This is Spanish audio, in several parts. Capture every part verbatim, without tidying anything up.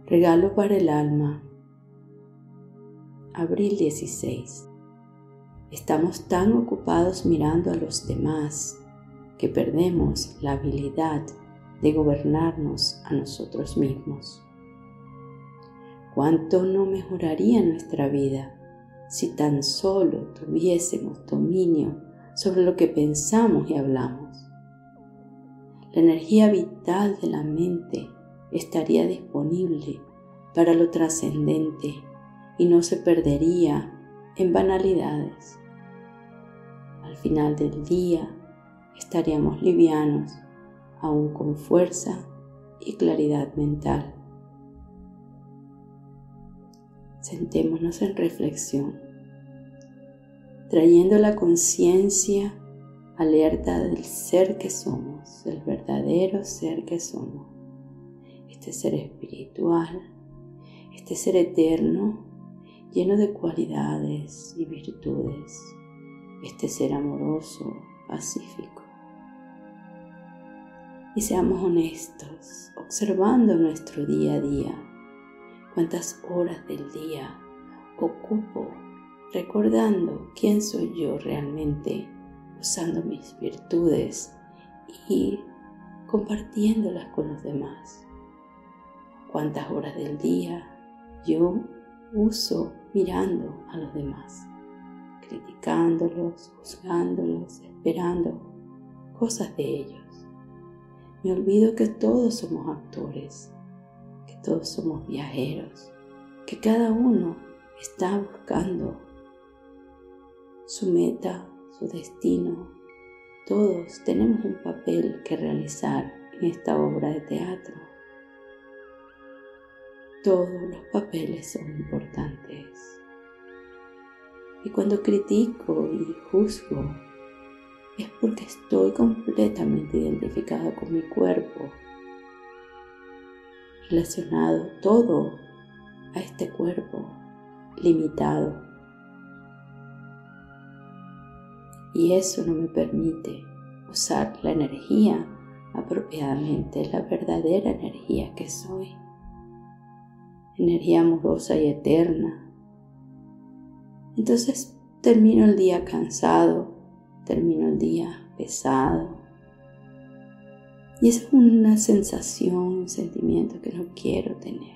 Regalo para el alma. Abril dieciséis. Estamos tan ocupados mirando a los demás que perdemos la habilidad de gobernarnos a nosotros mismos. ¿Cuánto no mejoraría nuestra vida si tan solo tuviésemos dominio sobre lo que pensamos y hablamos? La energía vital de la mente estaría disponible para lo trascendente y no se perdería en banalidades. Al final del día estaríamos livianos, aún con fuerza y claridad mental. Sentémonos en reflexión, trayendo la conciencia alerta del ser que somos, el verdadero ser que somos. Este ser espiritual, este ser eterno, lleno de cualidades y virtudes, este ser amoroso, pacífico. Y seamos honestos, observando nuestro día a día, cuántas horas del día ocupo recordando quién soy yo realmente, usando mis virtudes y compartiéndolas con los demás. Cuántas horas del día yo uso mirando a los demás, criticándolos, juzgándolos, esperando cosas de ellos. Me olvido que todos somos actores, que todos somos viajeros, que cada uno está buscando su meta, su destino. Todos tenemos un papel que realizar en esta obra de teatro. Todos los papeles son importantes. Y cuando critico y juzgo, es porque estoy completamente identificada con mi cuerpo, relacionado todo a este cuerpo limitado. Y eso no me permite usar la energía apropiadamente, la verdadera energía que soy. Energía amorosa y eterna. Entonces termino el día cansado, termino el día pesado. Y es una sensación, un sentimiento que no quiero tener.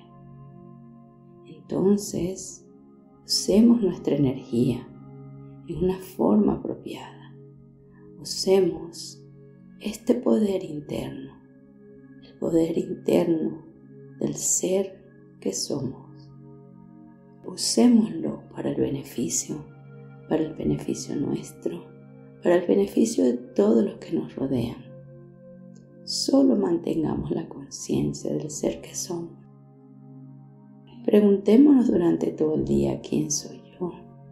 Entonces, usemos nuestra energía en una forma apropiada. Usemos este poder interno, el poder interno del ser que somos. Usémoslo para el beneficio, para el beneficio nuestro, para el beneficio de todos los que nos rodean. Solo mantengamos la conciencia del ser que somos. Preguntémonos durante todo el día: ¿quién soy yo?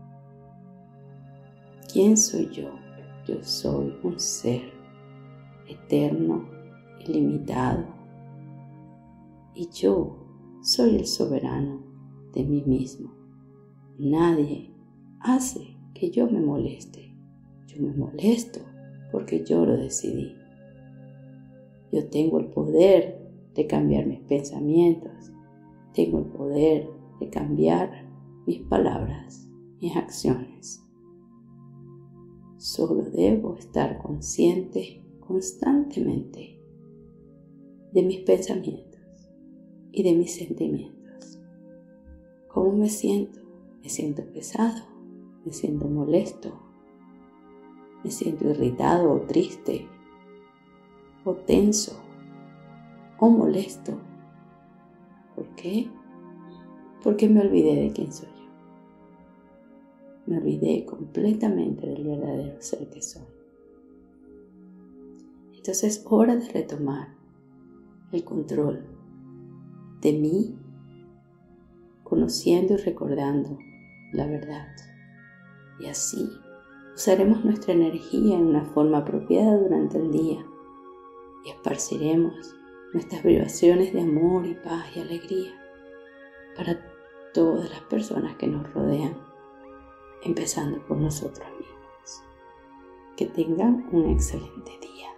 ¿Quién soy yo? Yo soy un ser eterno, ilimitado. Y yo soy el soberano de mí mismo. Nadie hace que yo me moleste. Yo me molesto porque yo lo decidí. Yo tengo el poder de cambiar mis pensamientos. Tengo el poder de cambiar mis palabras, mis acciones. Solo debo estar consciente constantemente de mis pensamientos y de mis sentimientos. ¿Cómo me siento? ¿Me siento pesado? ¿Me siento molesto? ¿Me siento irritado o triste? ¿O tenso? ¿O molesto? ¿Por qué? Porque me olvidé de quién soy yo. Me olvidé completamente del verdadero ser que soy. Entonces es hora de retomar el control de mí, conociendo y recordando la verdad. Y así usaremos nuestra energía en una forma apropiada durante el día y esparciremos nuestras vibraciones de amor y paz y alegría para todas las personas que nos rodean, empezando por nosotros mismos. Que tengan un excelente día.